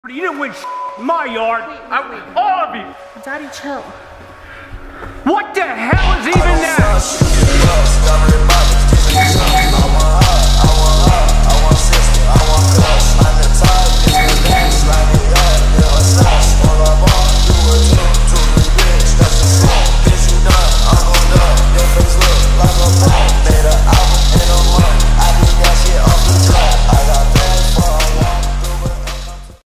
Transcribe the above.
You didn't win in my yard. All of you. Daddy, chill. What the hell is even that?